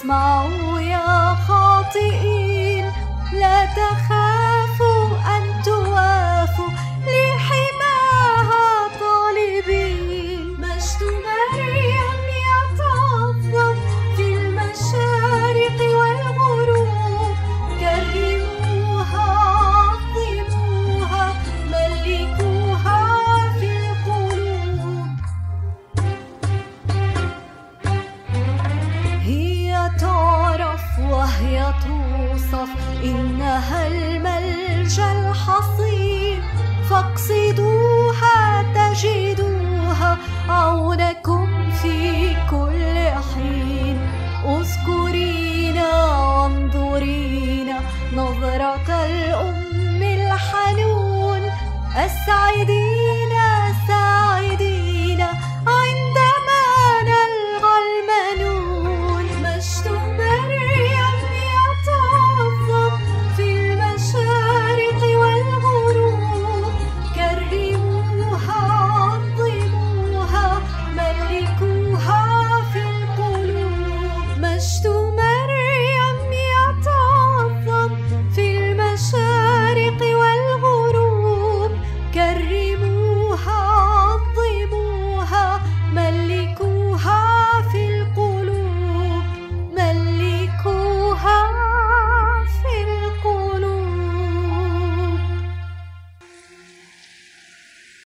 اسمعوا يا خاطئين، لا تخافوا أن توافوا لحماها طالبين. مجد مريم يتعظم في المشارق والغروب، كرموها عظموها ملكوها في القلوب. هي تعرف وهي توصف إنها الملجأ الحصين، فاقصدوها تجدوها عونكم في كل حين. اذكرينا وانظرينا نظرة الأم الحنون، أسعدينا